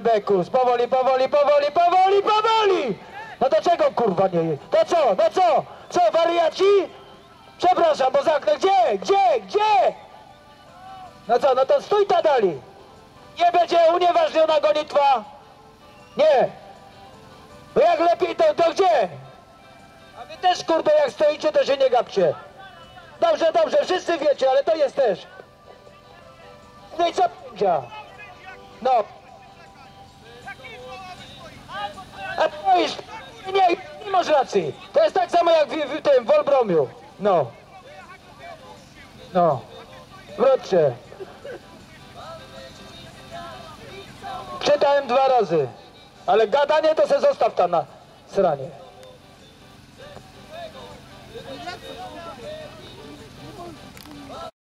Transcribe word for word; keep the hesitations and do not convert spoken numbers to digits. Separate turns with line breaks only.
Bekus, powoli, powoli, powoli, powoli, powoli! No to czego kurwa nie? To co? No co? Co, wariaci? Przepraszam, bo zaknę. Gdzie? Gdzie? Gdzie? No co, no to stój ta dali. Nie będzie unieważniona gonitwa. Nie. No jak lepiej, to, to gdzie? A wy też kurde jak stoicie, to się nie gapcie. Dobrze, dobrze, wszyscy wiecie, ale to jest też. No i co będzie? No. A to jest... Nie, nie masz racji. To jest tak samo jak w, w tym, w Olbromiu. No. No. Wróćcie. Czytałem dwa razy. Ale gadanie to se zostaw tam na sranie.